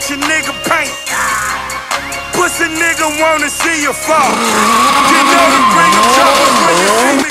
watch a nigga paint. Pussy nigga wanna see you fall. You know to bring them trouble when you see